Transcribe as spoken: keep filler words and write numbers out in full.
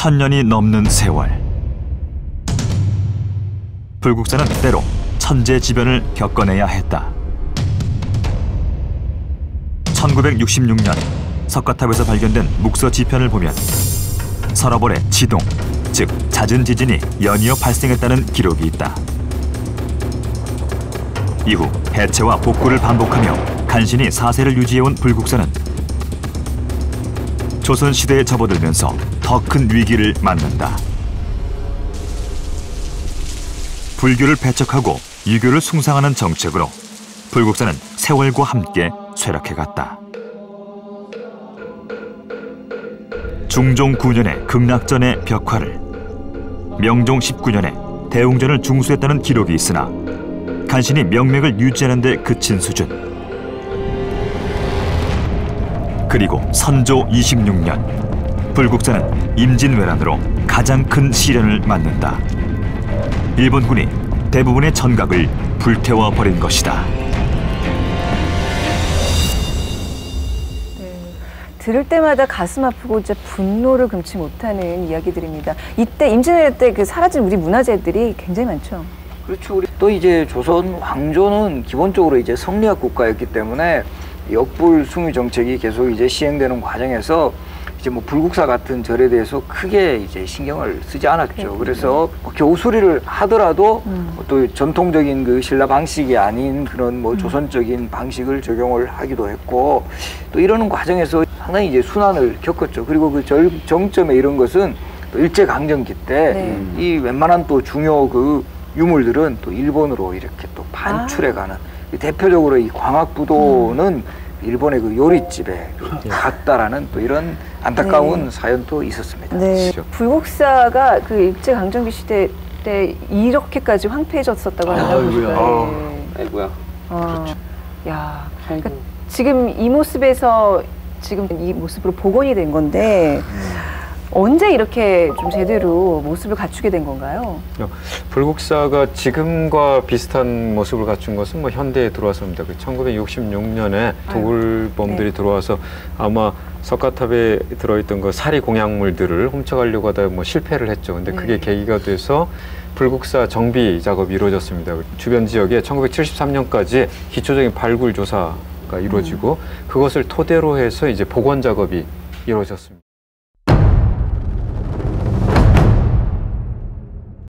천년이 넘는 세월. 불국사는 때로 천재지변을 겪어내야 했다. 천구백육십육 년 석가탑에서 발견된 묵서지편을 보면 서러벌의 지동, 즉 잦은 지진이 연이어 발생했다는 기록이 있다. 이후 해체와 복구를 반복하며 간신히 사세를 유지해온 불국사는 조선시대에 접어들면서 더 큰 위기를 맞는다. 불교를 배척하고 유교를 숭상하는 정책으로 불국사는 세월과 함께 쇠락해갔다. 중종 구 년에 극락전의 벽화를, 명종 십구 년에 대웅전을 중수했다는 기록이 있으나 간신히 명맥을 유지하는 데 그친 수준. 그리고 선조 이십육 년 불국사는 임진왜란으로 가장 큰 시련을 맞는다. 일본군이 대부분의 전각을 불태워 버린 것이다. 네, 들을 때마다 가슴 아프고 진짜 분노를 금치 못하는 이야기들입니다. 이때 임진왜란 때 그 사라진 우리 문화재들이 굉장히 많죠. 그렇죠. 우리 또 이제 조선 왕조는 기본적으로 이제 성리학 국가였기 때문에 역불숭유 정책이 계속 이제 시행되는 과정에서 이제 뭐 불국사 같은 절에 대해서 크게 이제 신경을 쓰지 않았죠. 네. 그래서 뭐 겨우 수리를 하더라도 음. 또 전통적인 그 신라 방식이 아닌 그런 뭐 음. 조선적인 방식을 적용을 하기도 했고, 또 이러는 과정에서 상당히 이제 순환을 겪었죠. 그리고 그 절 정점에 이런 것은 또 일제강점기 때 이 네. 웬만한 또 중요 그 유물들은 또 일본으로 이렇게 또 반출해가는 아. 대표적으로 이 광학부도는 음. 일본의 그 요리집에 갔다라는 또 이런 안타까운 네. 사연도 있었습니다. 네. 불국사가 그 일제 강점기 시대 때 이렇게까지 황폐해졌었다고 한다고. 아이고야. 어. 야, 그러니까 지금 이 모습에서 지금 이 모습으로 복원이 된 건데. 음. 언제 이렇게 좀 제대로 모습을 갖추게 된 건가요? 불국사가 지금과 비슷한 모습을 갖춘 것은 뭐 현대에 들어와서입니다. 그 천구백육십육 년에 도굴범들이 네. 들어와서 아마 석가탑에 들어있던 그 사리 공약물들을 훔쳐가려고 하다 뭐 실패를 했죠. 근데 네. 그게 계기가 돼서 불국사 정비 작업이 이루어졌습니다. 주변 지역에 천구백칠십삼 년까지 기초적인 발굴 조사가 이루어지고 음. 그것을 토대로 해서 이제 복원 작업이 이루어졌습니다.